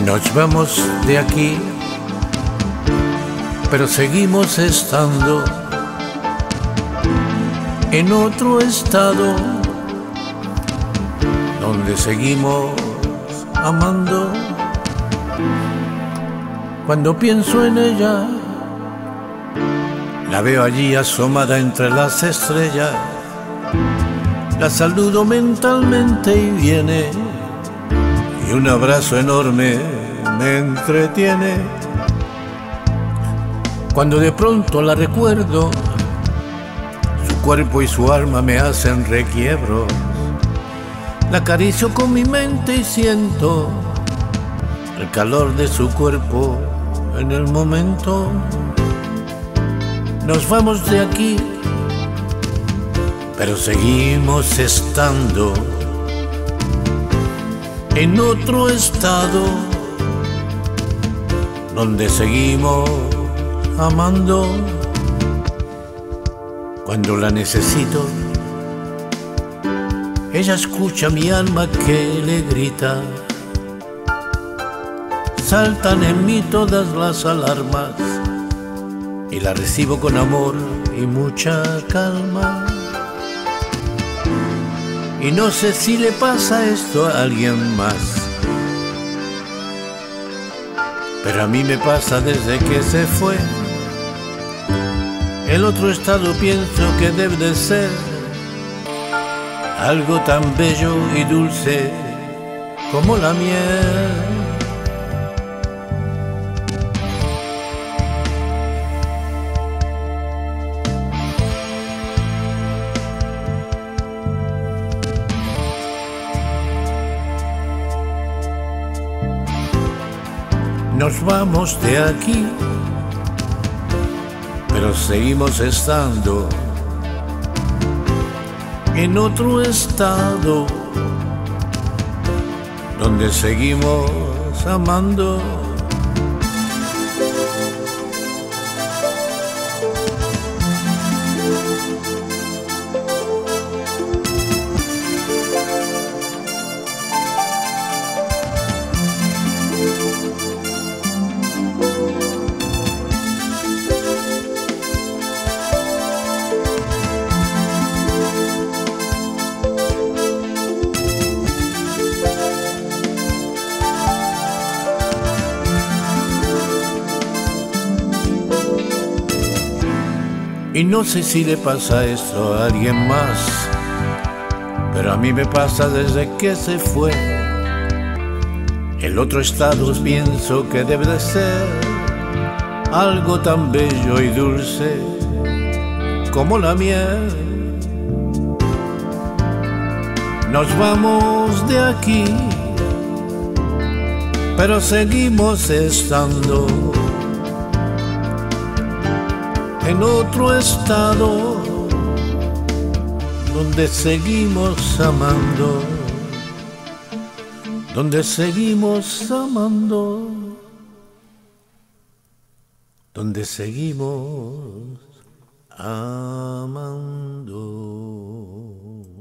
Nos vamos de aquí, pero seguimos estando en otro estado donde seguimos amando. Cuando pienso en ella, la veo allí asomada entre las estrellas. La saludo mentalmente y viene, y un abrazo enorme me entretiene. Cuando de pronto la recuerdo, su cuerpo y su alma me hacen requiebros. La acaricio con mi mente y siento el calor de su cuerpo en el momento. Nos vamos de aquí, pero seguimos estando en otro estado donde seguimos amando. Cuando la necesito, ella escucha mi alma que le grita. Saltan en mí todas las alarmas y la recibo con amor y mucha calma. Y no sé si le pasa esto a alguien más, pero a mí me pasa desde que se fue. El otro estado pienso que debe de ser algo tan bello y dulce como la miel. Nos vamos de aquí, pero seguimos estando en otro estado donde seguimos amando. Y no sé si le pasa esto a alguien más, pero a mí me pasa desde que se fue. El otro estado pienso que debe de ser algo tan bello y dulce como la miel. Nos vamos de aquí, pero seguimos estando en otro estado donde seguimos amando, donde seguimos amando, donde seguimos amando.